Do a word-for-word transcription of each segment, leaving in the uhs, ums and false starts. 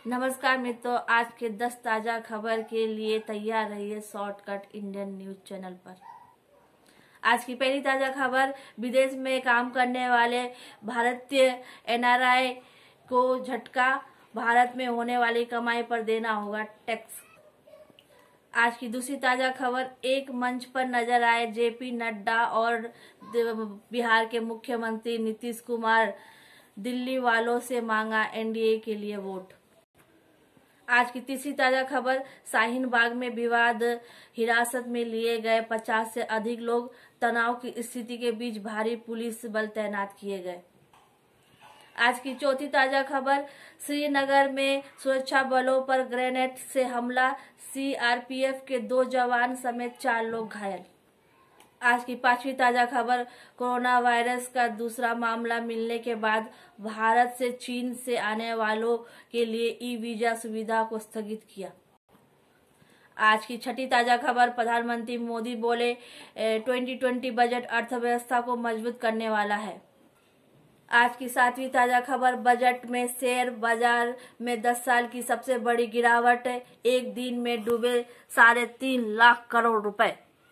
नमस्कार मित्रों, आज के दस ताजा खबर के लिए तैयार रहिए शॉर्टकट इंडियन न्यूज चैनल पर। आज की पहली ताजा खबर, विदेश में काम करने वाले भारतीय एन आर आई को झटका, भारत में होने वाली कमाई पर देना होगा टैक्स। आज की दूसरी ताजा खबर, एक मंच पर नजर आए जे पी नड्डा और बिहार के मुख्यमंत्री नीतीश कुमार, दिल्ली वालों से मांगा एन डी ए के लिए वोट। आज की तीसरी ताजा खबर, शाहीन बाग में विवाद, हिरासत में लिए गए पचास से अधिक लोग, तनाव की स्थिति के बीच भारी पुलिस बल तैनात किए गए। आज की चौथी ताजा खबर, श्रीनगर में सुरक्षा बलों पर ग्रेनेड से हमला, सी आर पी एफ के दो जवान समेत चार लोग घायल। आज की पांचवी ताजा खबर, कोरोना वायरस का दूसरा मामला मिलने के बाद भारत से चीन से आने वालों के लिए ई वीजा सुविधा को स्थगित किया। आज की छठी ताजा खबर, प्रधानमंत्री मोदी बोले ट्वेंटी ट्वेंटी बजट अर्थव्यवस्था को मजबूत करने वाला है। आज की सातवीं ताजा खबर, बजट में शेयर बाजार में दस साल की सबसे बड़ी गिरावट, एक दिन में डूबे साढ़े तीन लाख करोड़ रुपए।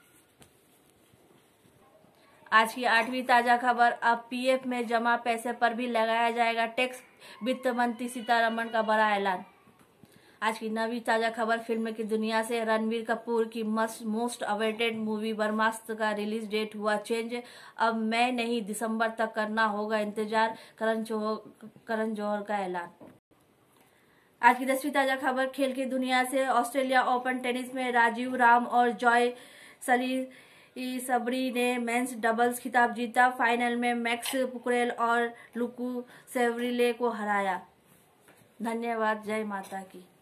आज की आठवीं ताजा खबर, अब पी एफ में जमा पैसे पर भी लगाया जाएगा टैक्स, वित्त मंत्री सीतारमण का बड़ा ऐलान। आज की नवीं ताजा खबर, फिल्म की दुनिया से रणबीर कपूर की मोस्ट अवेटेड मूवी ब्रह्मास्त्र का रिलीज डेट हुआ चेंज, अब मई नहीं दिसंबर तक करना होगा इंतजार, करण जौहर करण जौहर का ऐलान। आज की दसवीं ताजा खबर, खेल की दुनिया से ऑस्ट्रेलिया ओपन टेनिस में राजीव राम और जॉय सली सबरी ने मेंस डबल्स खिताब जीता, फाइनल में मैक्स पुकरेल और लुकू सेवरिले को हराया। धन्यवाद। जय माता की।